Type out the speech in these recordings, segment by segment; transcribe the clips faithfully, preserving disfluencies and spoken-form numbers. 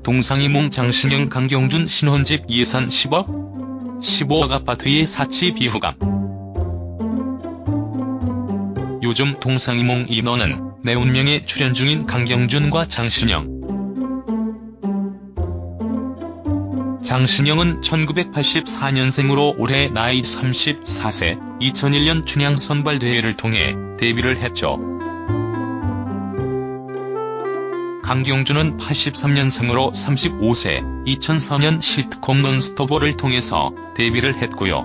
동상이몽 장신영 강경준 신혼집 예산 십억? 십오억 아파트의 사치 비호감. 요즘 동상이몽 인원은 내 운명에 출연 중인 강경준과 장신영. 장신영은 천구백팔십사년생으로 올해 나이 삼십사세, 이천일년 춘향 선발대회를 통해 데뷔를 했죠. 강경준은 팔십삼년생으로 삼십오세, 이천사년 시트콤 넌스톱을 통해서 데뷔를 했고요.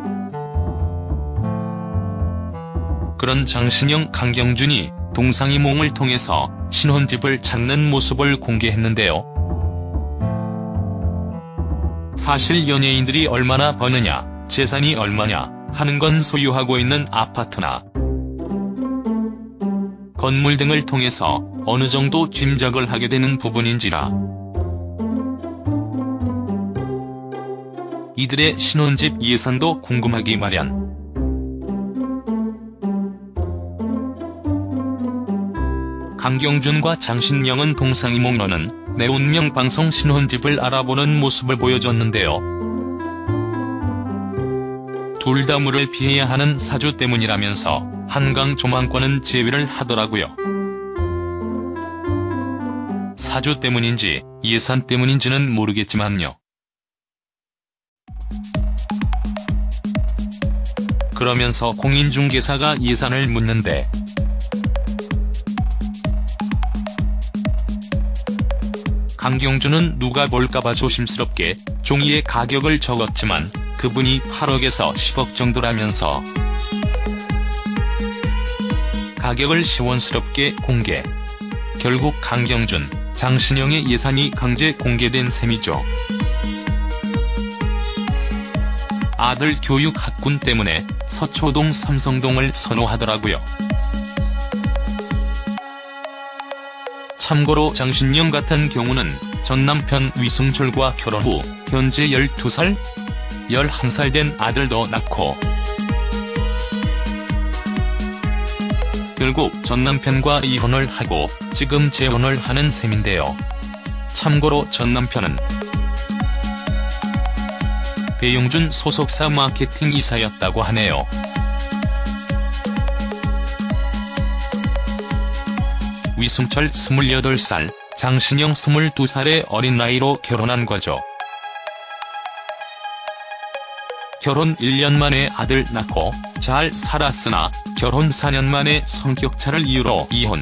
그런 장신영, 강경준이 동상이몽을 통해서 신혼집을 찾는 모습을 공개했는데요. 사실 연예인들이 얼마나 버느냐, 재산이 얼마냐 하는 건 소유하고 있는 아파트나 건물 등을 통해서 어느 정도 짐작을 하게 되는 부분인지라 이들의 신혼집 예산도 궁금하기 마련. 강경준과 장신영은 동상이몽러는 내 운명 방송 신혼집을 알아보는 모습을 보여줬는데요. 둘 다 물을 피해야 하는 사주 때문이라면서 한강 조망권은 제외를 하더라고요. 사주 때문인지 예산 때문인지는 모르겠지만요. 그러면서 공인중개사가 예산을 묻는데 강경준은 누가 볼까봐 조심스럽게 종이에 가격을 적었지만 그분이 팔억에서 십억 정도라면서 가격을 시원스럽게 공개. 결국 강경준, 장신영의 예산이 강제 공개된 셈이죠. 아들 교육 학군 때문에 서초동 삼성동을 선호하더라고요. 참고로 장신영 같은 경우는 전 남편 위승철과 결혼 후 현재 열두살, 열한살 된 아들도 낳고 결국 전 남편과 이혼을 하고 지금 재혼을 하는 셈인데요. 참고로 전 남편은 배용준 소속사 마케팅 이사였다고 하네요. 위승철 스물여덟 살, 장신영 스물두 살의 어린 나이로 결혼한 거죠. 결혼 일 년 만에 아들 낳고 잘 살았으나 결혼 사 년 만에 성격차를 이유로 이혼.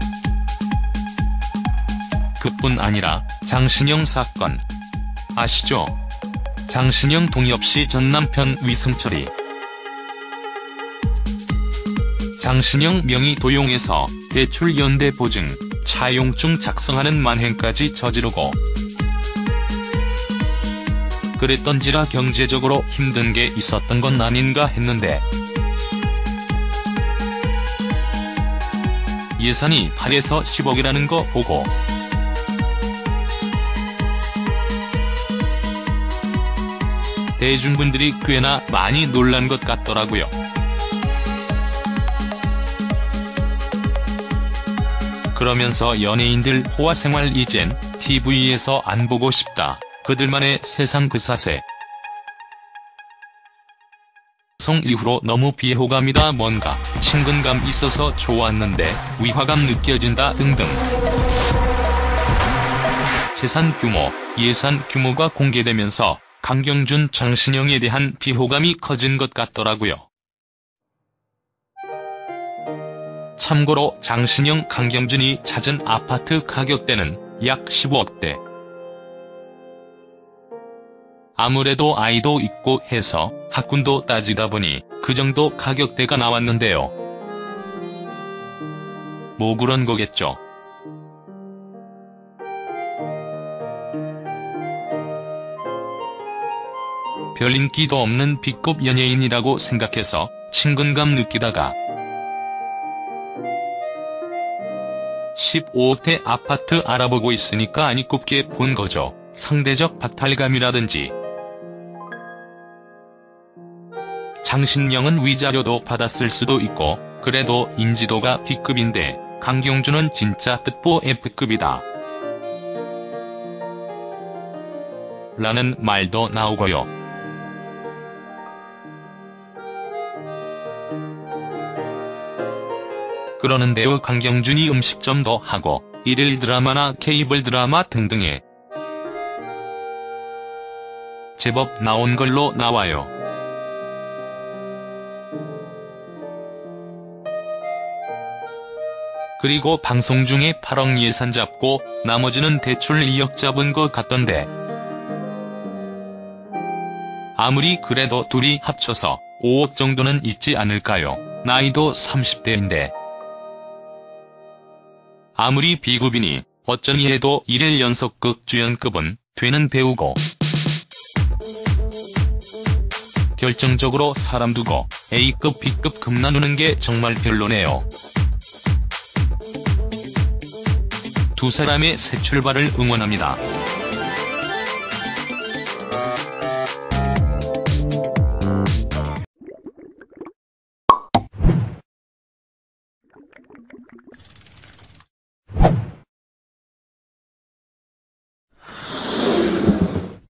그뿐 아니라 장신영 사건 아시죠? 장신영 동엽씨 전 남편 위승철이 장신영 명의 도용해서 대출 연대 보증, 차용증 작성하는 만행까지 저지르고 그랬던지라 경제적으로 힘든 게 있었던 건 아닌가 했는데 예산이 팔에서 십억이라는 거 보고 대중분들이 꽤나 많이 놀란 것 같더라고요. 그러면서 연예인들 호화생활 이젠 티비에서 안 보고 싶다. 그들만의 세상 그 사세. 성 이후로 너무 비호감이다 뭔가 친근감 있어서 좋았는데 위화감 느껴진다 등등. 재산 규모, 예산 규모가 공개되면서 강경준, 장신영에 대한 비호감이 커진 것 같더라고요. 참고로 장신영, 강경준이 찾은 아파트 가격대는 약 십오억대. 아무래도 아이도 있고 해서 학군도 따지다 보니 그 정도 가격대가 나왔는데요. 뭐 그런 거겠죠. 별 인기도 없는 B급 연예인이라고 생각해서 친근감 느끼다가 십오억대 아파트 알아보고 있으니까 안 이꼽게 본 거죠. 상대적 박탈감이라든지. 장신영은 위자료도 받았을 수도 있고 그래도 인지도가 B급인데 강경준은 진짜 뜻보 F급이다. 라는 말도 나오고요. 그러는데요, 강경준이 음식점도 하고 일일 드라마나 케이블 드라마 등등에 제법 나온 걸로 나와요. 그리고 방송 중에 팔억 예산 잡고 나머지는 대출 이억 잡은 것 같던데, 아무리 그래도 둘이 합쳐서 오억 정도는 있지 않을까요? 나이도 삼십 대인데. 아무리 비급이니 어쩌니 해도 일일 연속극 주연급은 되는 배우고, 결정적으로 사람 두고 A급 B급 급 나누는 게 정말 별로네요. 두 사람의 새 출발을 응원합니다.